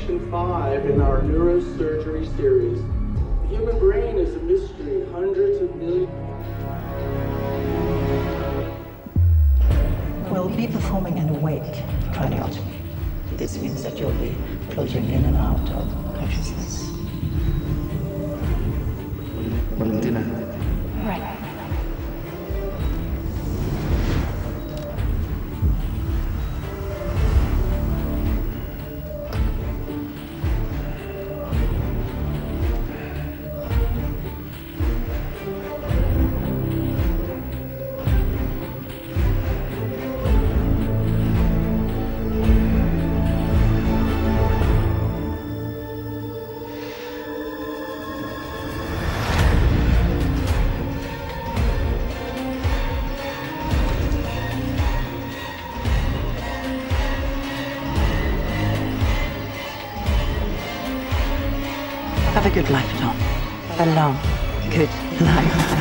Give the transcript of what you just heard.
section 5 in our neurosurgery series. The human brain is a mystery, hundreds of millions. We'll be performing an awake craniotomy. This means that you'll be floating in and out of consciousness. Valentina. Right. Have a good life, Tom. A long, good life.